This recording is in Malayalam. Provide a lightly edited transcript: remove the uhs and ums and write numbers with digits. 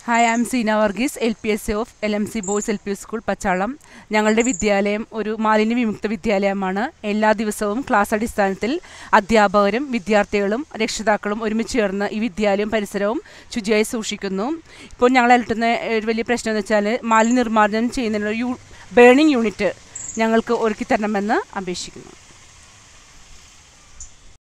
Hi, I am Seena Varghese, LPSA of LMC boys LP school Pachalam. ഞങ്ങളുടെ വിദ്യാലയം ഒരു മാലിന്യ വിമുക്ത വിദ്യാലയമാണ്. എല്ലാ ദിവസവും ക്ലാസ് അടിസ്ഥാനത്തിൽ അധ്യാപകരും വിദ്യാർത്ഥികളും രക്ഷിതാക്കളും ഒരുമിച്ച് ചേർന്ന് ഈ വിദ്യാലയവും പരിസരവും ശുചിയായി സൂക്ഷിക്കുന്നു. ഇപ്പോൾ ഞങ്ങൾ അലട്ടുന്ന ഒരു വലിയ പ്രശ്നം എന്ന് വെച്ചാൽ മാലിന്യ നിർമ്മാർജ്ജനം ചെയ്യുന്നതിനുള്ള ബേണിംഗ് യൂണിറ്റ് ഞങ്ങൾക്ക് ഒരുക്കി തരണമെന്ന് അപേക്ഷിക്കുന്നു.